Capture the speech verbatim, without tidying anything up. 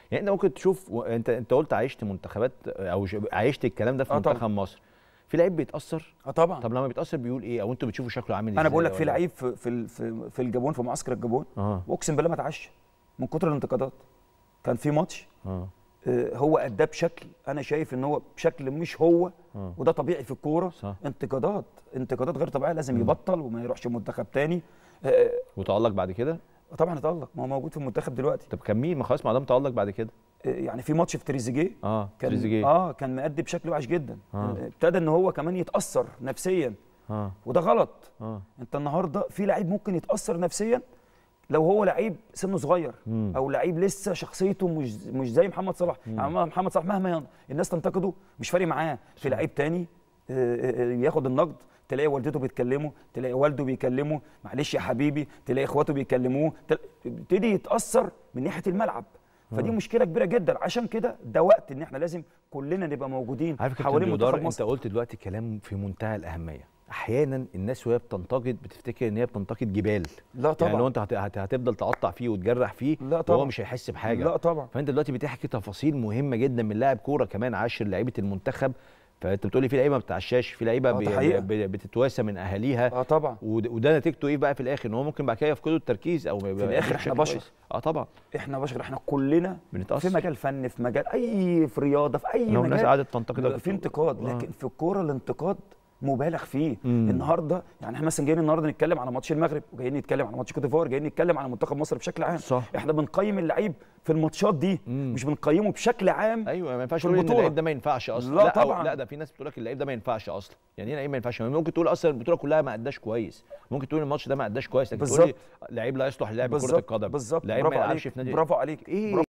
يعني انت ممكن تشوف و... انت انت قلت عايشت منتخبات او ج... عايشت الكلام ده في آه منتخب طبعا. مصر، في لعيب بيتاثر؟ اه طبعا. طب لما بيتاثر بيقول ايه، او انتوا بتشوفوا شكله عامل ازاي؟ انا بقول لك في ولا لعيب في في في, في الجابون، في معسكر الجابون، اه واقسم بالله ما اتعشى من كتر الانتقادات. كان في ماتش اه آه، هو اداه بشكل انا شايف ان هو بشكل مش هو، اه وده طبيعي في الكوره. صح. انتقادات انتقادات غير طبيعيه، لازم مم. يبطل وما يروحش منتخب تاني. آه، وتألق بعد كده؟ طبعا اتألق، ما هو موجود في المنتخب دلوقتي. طب كان مين؟ ما خلاص ما دام تألق بعد كده. آه، يعني في ماتش في تريزيجيه اه كان تريزيجيه اه كان مأدي بشكل وحش جدا. آه. ابتدى ان هو كمان يتأثر نفسيا، اه وده غلط. اه انت النهارده في لعيب ممكن يتأثر نفسيا لو هو لعيب سنه صغير، مم. او لعيب لسه شخصيته مش مش زي محمد صلاح. يعني محمد صلاح مهما ين- الناس تنتقده مش فارق معاه. في لعيب تاني آه، آه، ياخد النقد، تلاقي والدته بتكلمه، تلاقي والده بيكلمه معلش يا حبيبي، تلاقي اخواته بيكلموه، تل- يبتدي يتأثر من ناحية الملعب. فدي مشكله كبيره جدا. عشان كده ده وقت ان احنا لازم كلنا نبقى موجودين عارف كابتن حوالين دودار، منتخب مصر. انت قلت دلوقتي كلام في منتهى الاهميه. احيانا الناس وهي بتنتقد بتفتكر ان هي بتنتقد جبال. لا طبعا. يعني لو انت هت- هت- هتفضل تقطع فيه وتجرح فيه لا طبعا. وهو مش هيحس بحاجه. لا طبعا. فانت دلوقتي بتحكي تفاصيل مهمه جدا من لاعب كوره كمان عاشر لعيبه المنتخب. فانت بتقولي في لعيبه ما بتتعشاش، في لعيبه آه، بي- ده حقيقة. بي- بتتواسى من اهاليها. اه طبعا. ود- وده نتيجته ايه بقى في الاخر؟ ان هو ممكن بعد كده يفقدوا التركيز او في الاخر احنا بشر. اه طبعا احنا بشر، احنا كلنا بنتأثر. في مجال فن، في مجال اي في رياضه، في اي لو الناس مجال قعدت تنتقد بيبقى في انتقاد. آه. لكن في الكوره الانتقاد مبالغ فيه. مم. النهارده يعني احنا مثلا جايين النهارده نتكلم على ماتش المغرب، وجايين نتكلم على ماتش كوت ديفوار، جايين نتكلم على منتخب مصر بشكل عام. صح. احنا بنقيم اللعيب في الماتشات دي، مم. مش بنقيمه بشكل عام. ايوه ما ينفعش في تقول ان البطولة. اللعيب ده ما ينفعش اصلا. لا لا طبعا. أو لا ده في ناس بتقول لك اللعيب ده ما ينفعش اصلا. يعني ايه لعيب ما ينفعش؟ ممكن تقول اصلا البطوله كلها ما اداش كويس، ممكن تقول الماتش ده ما اداش كويس، لكن تقول لي بالظبط. لعيب لا يصلح للعب كره بالظبط. القدم، بالظبط. لعيب ما برافو يلعبش عليك. في نادي. برافو عليك. ايه